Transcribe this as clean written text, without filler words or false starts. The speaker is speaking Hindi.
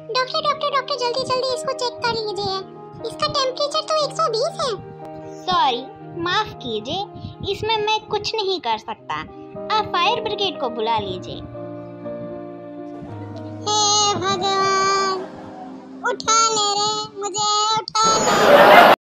डॉक्टर डॉक्टर डॉक्टर जल्दी जल्दी इसको चेक कर लीजिए, इसका टेम्परेचर तो 120 है। सॉरी, माफ कीजिए, इसमें मैं कुछ नहीं कर सकता। आप फायर ब्रिगेड को बुला लीजिए। हे भगवान, उठा ले रे मुझे, उठा ले।